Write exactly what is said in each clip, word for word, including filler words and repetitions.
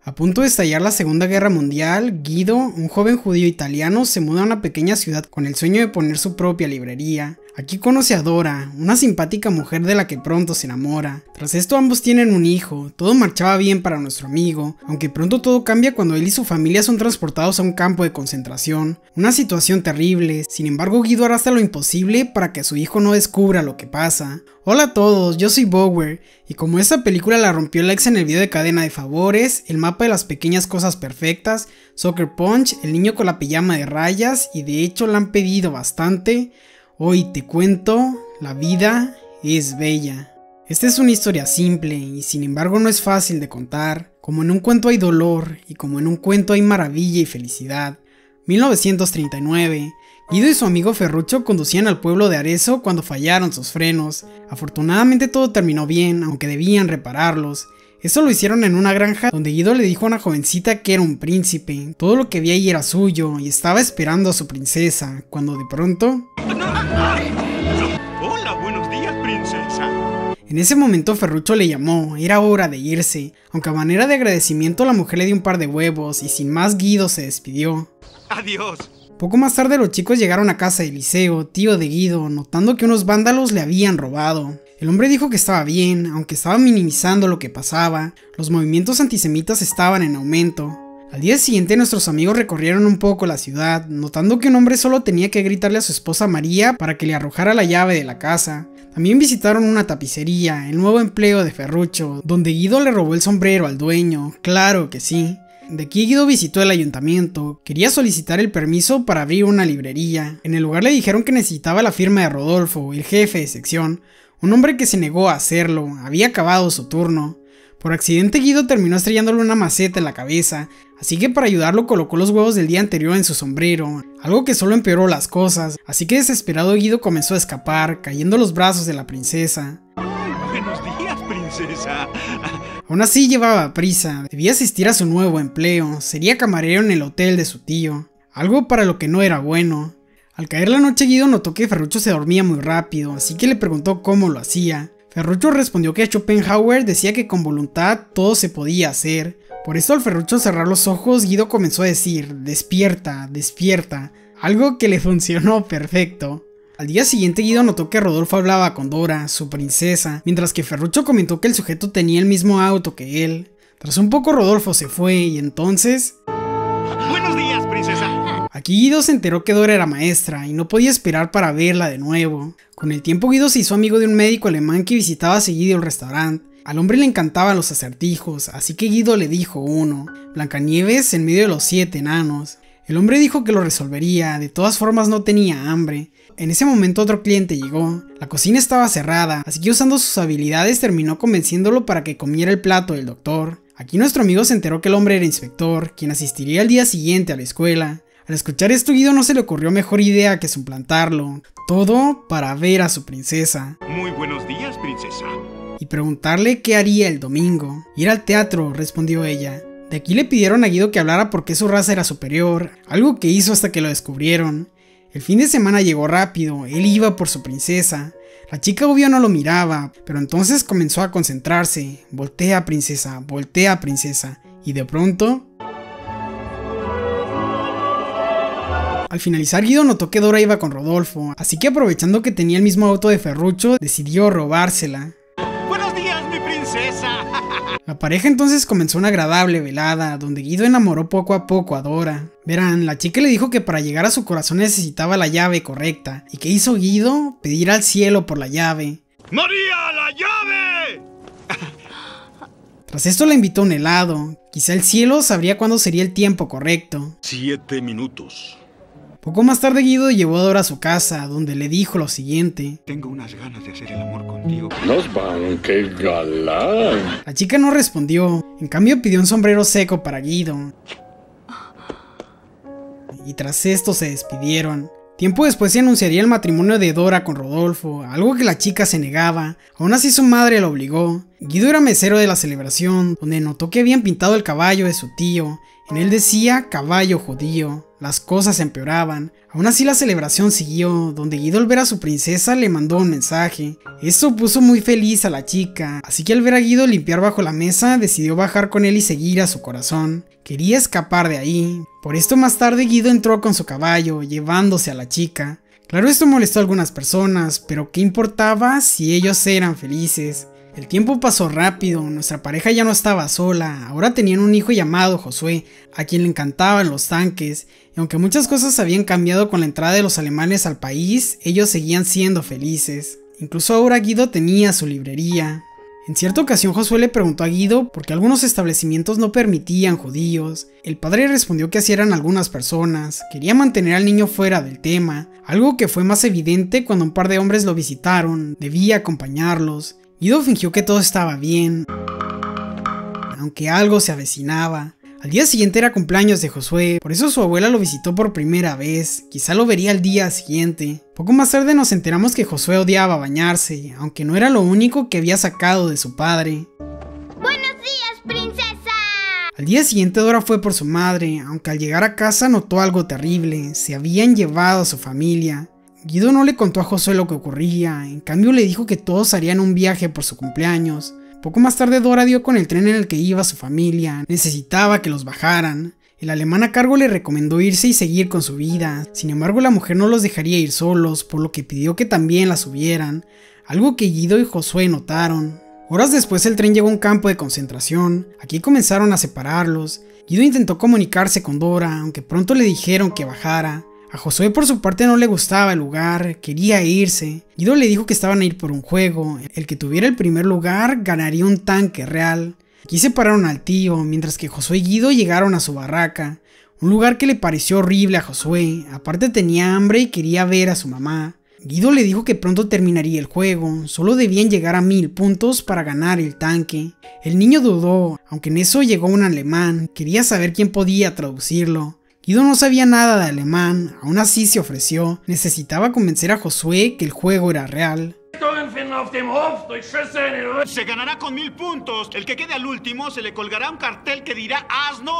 A punto de estallar la Segunda Guerra Mundial, Guido, un joven judío italiano, se muda a una pequeña ciudad con el sueño de poner su propia librería. Aquí conoce a Dora, una simpática mujer de la que pronto se enamora. Tras esto ambos tienen un hijo, todo marchaba bien para nuestro amigo, aunque pronto todo cambia cuando él y su familia son transportados a un campo de concentración. Una situación terrible, sin embargo Guido hará hasta lo imposible para que su hijo no descubra lo que pasa. Hola a todos, yo soy Bower, y como esta película la rompió el ex en el video de cadena de favores, el mapa de las pequeñas cosas perfectas, Soccer Punch, el niño con la pijama de rayas, y de hecho la han pedido bastante, hoy te cuento, la vida es bella. Esta es una historia simple, y sin embargo no es fácil de contar. Como en un cuento hay dolor, y como en un cuento hay maravilla y felicidad. mil novecientos treinta y nueve. Guido y su amigo Ferruccio conducían al pueblo de Arezzo cuando fallaron sus frenos. Afortunadamente todo terminó bien, aunque debían repararlos. Eso lo hicieron en una granja donde Guido le dijo a una jovencita que era un príncipe. Todo lo que vi ahí era suyo y estaba esperando a su princesa, cuando de pronto... Hola, buenos días, princesa. En ese momento Ferruccio le llamó, era hora de irse. Aunque a manera de agradecimiento la mujer le dio un par de huevos y sin más Guido se despidió. Adiós. Poco más tarde los chicos llegaron a casa de Eliseo, tío de Guido, notando que unos vándalos le habían robado. El hombre dijo que estaba bien, aunque estaba minimizando lo que pasaba. Los movimientos antisemitas estaban en aumento. Al día siguiente nuestros amigos recorrieron un poco la ciudad, notando que un hombre solo tenía que gritarle a su esposa María para que le arrojara la llave de la casa. También visitaron una tapicería, el nuevo empleo de Ferruccio, donde Guido le robó el sombrero al dueño, claro que sí. De aquí Guido visitó el ayuntamiento, quería solicitar el permiso para abrir una librería. En el lugar le dijeron que necesitaba la firma de Rodolfo, el jefe de sección, un hombre que se negó a hacerlo, había acabado su turno. Por accidente Guido terminó estrellándole una maceta en la cabeza, así que para ayudarlo colocó los huevos del día anterior en su sombrero, algo que solo empeoró las cosas, así que desesperado Guido comenzó a escapar, cayendo en los brazos de la princesa. Buenos días, princesa. Aún así llevaba prisa, debía asistir a su nuevo empleo, sería camarero en el hotel de su tío, algo para lo que no era bueno. Al caer la noche Guido notó que Ferruccio se dormía muy rápido, así que le preguntó cómo lo hacía. Ferruccio respondió que Schopenhauer decía que con voluntad todo se podía hacer. Por eso al Ferruccio cerrar los ojos Guido comenzó a decir, despierta, despierta, algo que le funcionó perfecto. Al día siguiente Guido notó que Rodolfo hablaba con Dora, su princesa, mientras que Ferruccio comentó que el sujeto tenía el mismo auto que él. Tras un poco Rodolfo se fue y entonces... Buenos días, princesa. Aquí Guido se enteró que Dora era maestra y no podía esperar para verla de nuevo. Con el tiempo Guido se hizo amigo de un médico alemán que visitaba seguido el restaurante. Al hombre le encantaban los acertijos, así que Guido le dijo uno, Blancanieves en medio de los siete enanos. El hombre dijo que lo resolvería, de todas formas no tenía hambre. En ese momento otro cliente llegó, la cocina estaba cerrada, así que usando sus habilidades terminó convenciéndolo para que comiera el plato del doctor. Aquí nuestro amigo se enteró que el hombre era inspector, quien asistiría al día siguiente a la escuela. Al escuchar esto Guido no se le ocurrió mejor idea que suplantarlo, todo para ver a su princesa. Muy buenos días, princesa. Y preguntarle qué haría el domingo. Ir al teatro, respondió ella. De aquí le pidieron a Guido que hablara por qué su raza era superior, algo que hizo hasta que lo descubrieron. El fin de semana llegó rápido, él iba por su princesa. La chica obvio no lo miraba, pero entonces comenzó a concentrarse. Voltea princesa, voltea princesa. Y de pronto... Al finalizar Guido notó que Dora iba con Rodolfo, así que aprovechando que tenía el mismo auto de Ferruccio, decidió robársela. Buenos días, mi princesa. La pareja entonces comenzó una agradable velada, donde Guido enamoró poco a poco a Dora. Verán, la chica le dijo que para llegar a su corazón necesitaba la llave correcta. ¿Y qué hizo Guido? Pedir al cielo por la llave. ¡María, la llave! Tras esto le invitó a un helado. Quizá el cielo sabría cuándo sería el tiempo correcto. Siete minutos. Poco más tarde Guido llevó a Dora a su casa, donde le dijo lo siguiente. Tengo unas ganas de hacer el amor contigo. Nos van, qué galán. La chica no respondió, en cambio pidió un sombrero seco para Guido. Y tras esto se despidieron. Tiempo después se anunciaría el matrimonio de Dora con Rodolfo, algo que la chica se negaba, aún así su madre lo obligó. Guido era mesero de la celebración, donde notó que habían pintado el caballo de su tío, en él decía caballo judío. las cosas empeoraban. Aún así la celebración siguió, donde Guido al ver a su princesa le mandó un mensaje. Esto puso muy feliz a la chica, así que al ver a Guido limpiar bajo la mesa, decidió bajar con él y seguir a su corazón. Quería escapar de ahí. Por esto más tarde Guido entró con su caballo, llevándose a la chica. Claro, esto molestó a algunas personas, pero ¿qué importaba si ellos eran felices? El tiempo pasó rápido, nuestra pareja ya no estaba sola, ahora tenían un hijo llamado Josué, a quien le encantaban los tanques, y aunque muchas cosas habían cambiado con la entrada de los alemanes al país, ellos seguían siendo felices. Incluso ahora Guido tenía su librería. En cierta ocasión Josué le preguntó a Guido por qué algunos establecimientos no permitían judíos. El padre respondió que así eran algunas personas, quería mantener al niño fuera del tema, algo que fue más evidente cuando un par de hombres lo visitaron, debía acompañarlos. Guido fingió que todo estaba bien, aunque algo se avecinaba. Al día siguiente era cumpleaños de Josué, por eso su abuela lo visitó por primera vez, quizá lo vería al día siguiente. Poco más tarde nos enteramos que Josué odiaba bañarse, aunque no era lo único que había sacado de su padre. ¡Buenos días, princesa! Al día siguiente Dora fue por su madre, aunque al llegar a casa notó algo terrible, se habían llevado a su familia. Guido no le contó a Josué lo que ocurría, en cambio le dijo que todos harían un viaje por su cumpleaños. Poco más tarde Dora dio con el tren en el que iba su familia, necesitaba que los bajaran. El alemán a cargo le recomendó irse y seguir con su vida, sin embargo la mujer no los dejaría ir solos, por lo que pidió que también la subieran, algo que Guido y Josué notaron. Horas después el tren llegó a un campo de concentración, aquí comenzaron a separarlos. Guido intentó comunicarse con Dora, aunque pronto le dijeron que bajara. A Josué por su parte no le gustaba el lugar, quería irse. Guido le dijo que estaban a ir por un juego, el que tuviera el primer lugar ganaría un tanque real. Aquí separaron al tío, mientras que Josué y Guido llegaron a su barraca, un lugar que le pareció horrible a Josué, aparte tenía hambre y quería ver a su mamá. Guido le dijo que pronto terminaría el juego, solo debían llegar a mil puntos para ganar el tanque. El niño dudó, aunque en eso llegó un alemán, quería saber quién podía traducirlo. Guido no sabía nada de alemán, aún así se ofreció, necesitaba convencer a Josué que el juego era real. Se ganará con mil puntos. El que quede al último se le colgará un cartel que dirá asno.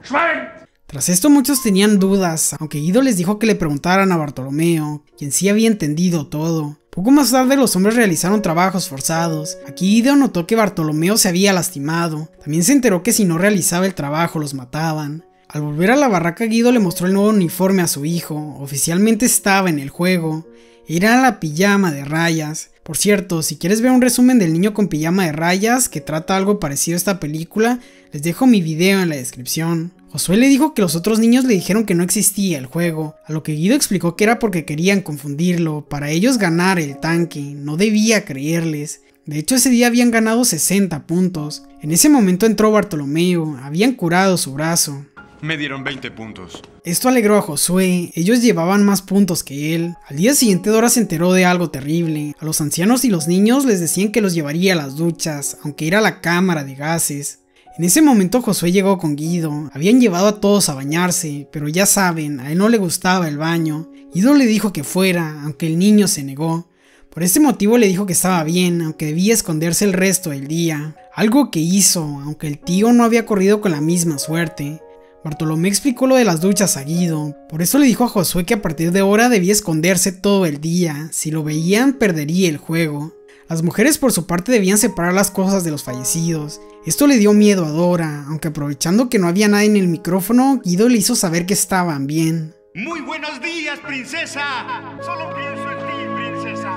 Tras esto muchos tenían dudas, aunque Guido les dijo que le preguntaran a Bartolomeo, quien sí había entendido todo. Poco más tarde los hombres realizaron trabajos forzados. Aquí Guido notó que Bartolomeo se había lastimado. También se enteró que si no realizaba el trabajo los mataban. Al volver a la barraca Guido le mostró el nuevo uniforme a su hijo, oficialmente estaba en el juego. Era la pijama de rayas. Por cierto, si quieres ver un resumen del niño con pijama de rayas que trata algo parecido a esta película, les dejo mi video en la descripción. Josué le dijo que los otros niños le dijeron que no existía el juego, a lo que Guido explicó que era porque querían confundirlo, para ellos ganar el tanque, no debía creerles. De hecho ese día habían ganado sesenta puntos. En ese momento entró Bartolomeo, habían curado su brazo. Me dieron veinte puntos. Esto alegró a Josué, ellos llevaban más puntos que él. Al día siguiente Dora se enteró de algo terrible. A los ancianos y los niños les decían que los llevaría a las duchas, aunque era la cámara de gases. En ese momento Josué llegó con Guido, habían llevado a todos a bañarse, pero ya saben, a él no le gustaba el baño. Guido le dijo que fuera, aunque el niño se negó. Por este motivo le dijo que estaba bien, aunque debía esconderse el resto del día. Algo que hizo, aunque el tío no había corrido con la misma suerte. Bartolomé explicó lo de las duchas a Guido, por eso le dijo a Josué que a partir de ahora debía esconderse todo el día, si lo veían perdería el juego. Las mujeres por su parte debían separar las cosas de los fallecidos. Esto le dio miedo a Dora, aunque aprovechando que no había nadie en el micrófono, Guido le hizo saber que estaban bien. Muy buenos días, princesa. Solo pienso en ti, princesa.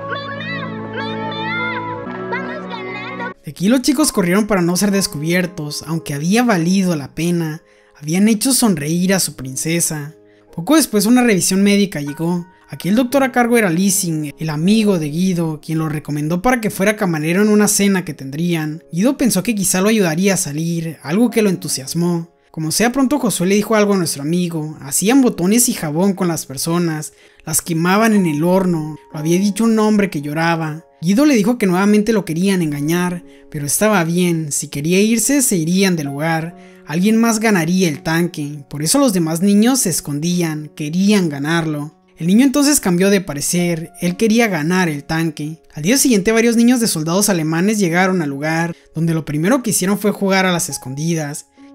¡Mamá! ¡Mamá! ¡Vamos ganando! Aquí los chicos corrieron para no ser descubiertos, aunque había valido la pena. Habían hecho sonreír a su princesa. Poco después una revisión médica llegó. Aquí el doctor a cargo era Lissing, el amigo de Guido, quien lo recomendó para que fuera camarero en una cena que tendrían. Guido pensó que quizá lo ayudaría a salir, algo que lo entusiasmó. Como sea, pronto Josué le dijo algo a nuestro amigo. Hacían botones y jabón con las personas, las quemaban en el horno, lo había dicho un hombre que lloraba. Guido le dijo que nuevamente lo querían engañar, pero estaba bien, si quería irse se irían del lugar, alguien más ganaría el tanque, por eso los demás niños se escondían, querían ganarlo. El niño entonces cambió de parecer, él quería ganar el tanque. Al día siguiente varios niños de soldados alemanes llegaron al lugar, donde lo primero que hicieron fue jugar a las escondidas.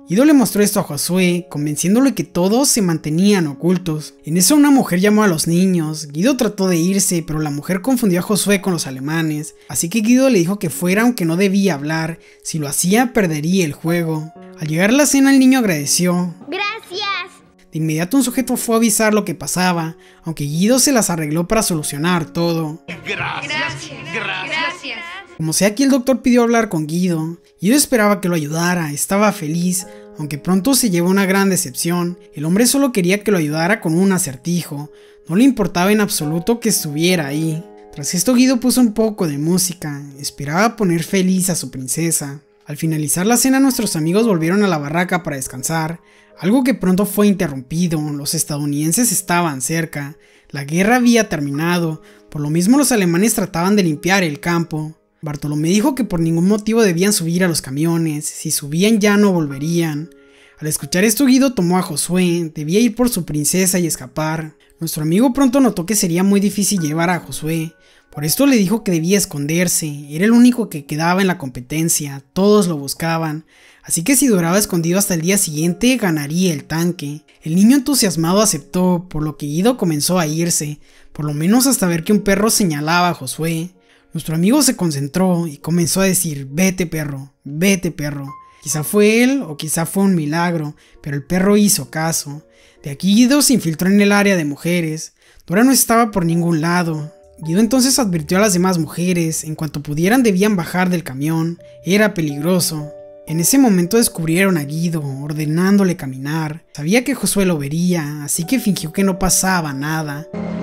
Guido le mostró esto a Josué, convenciéndole que todos se mantenían ocultos. En eso una mujer llamó a los niños. Guido trató de irse, pero la mujer confundió a Josué con los alemanes, así que Guido le dijo que fuera aunque no debía hablar, si lo hacía perdería el juego. Al llegar a la cena el niño agradeció. Gracias. De inmediato un sujeto fue a avisar lo que pasaba, aunque Guido se las arregló para solucionar todo. Gracias, Gracias. Gracias. Como sea que el doctor pidió hablar con Guido, Guido esperaba que lo ayudara, estaba feliz, aunque pronto se llevó una gran decepción. El hombre solo quería que lo ayudara con un acertijo, no le importaba en absoluto que estuviera ahí. Tras esto Guido puso un poco de música, esperaba poner feliz a su princesa. Al finalizar la cena nuestros amigos volvieron a la barraca para descansar, algo que pronto fue interrumpido. Los estadounidenses estaban cerca, la guerra había terminado, por lo mismo los alemanes trataban de limpiar el campo. Bartolomé dijo que por ningún motivo debían subir a los camiones, si subían ya no volverían. Al escuchar esto Guido tomó a Josué, debía ir por su princesa y escapar. Nuestro amigo pronto notó que sería muy difícil llevar a Josué, por esto le dijo que debía esconderse, era el único que quedaba en la competencia, todos lo buscaban, así que si duraba escondido hasta el día siguiente ganaría el tanque. El niño entusiasmado aceptó, por lo que Guido comenzó a irse, por lo menos hasta ver que un perro señalaba a Josué. Nuestro amigo se concentró y comenzó a decir, vete perro, vete perro. Quizá fue él o quizá fue un milagro, pero el perro hizo caso. De aquí Guido se infiltró en el área de mujeres. Dora no estaba por ningún lado. Guido entonces advirtió a las demás mujeres, en cuanto pudieran debían bajar del camión, era peligroso. En ese momento descubrieron a Guido, ordenándole caminar. Sabía que Josué lo vería, así que fingió que no pasaba nada.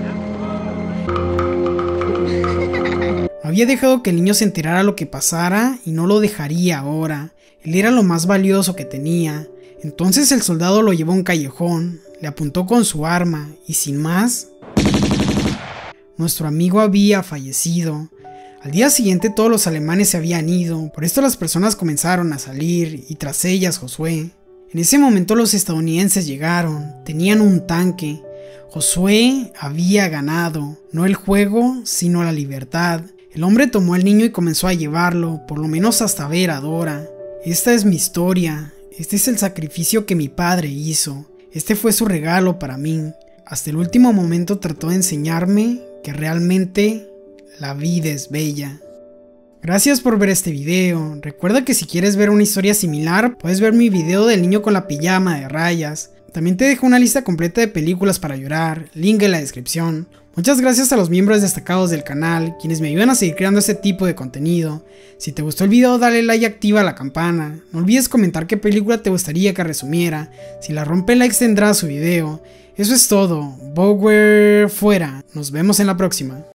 Había dejado que el niño se enterara lo que pasara y no lo dejaría ahora. Él era lo más valioso que tenía. Entonces el soldado lo llevó a un callejón, le apuntó con su arma y sin más, nuestro amigo había fallecido. Al día siguiente todos los alemanes se habían ido, por esto las personas comenzaron a salir y tras ellas Josué. En ese momento los estadounidenses llegaron, tenían un tanque. Josué había ganado, no el juego, sino la libertad. El hombre tomó al niño y comenzó a llevarlo, por lo menos hasta ver a Dora. Esta es mi historia, este es el sacrificio que mi padre hizo, este fue su regalo para mí. Hasta el último momento trató de enseñarme que realmente la vida es bella. Gracias por ver este video, recuerda que si quieres ver una historia similar, puedes ver mi video del niño con la pijama de rayas. También te dejo una lista completa de películas para llorar, link en la descripción. Muchas gracias a los miembros destacados del canal, quienes me ayudan a seguir creando este tipo de contenido. Si te gustó el video dale like y activa la campana. No olvides comentar qué película te gustaría que resumiera. Si la rompe likes tendrá su video. Eso es todo, Bower fuera, nos vemos en la próxima.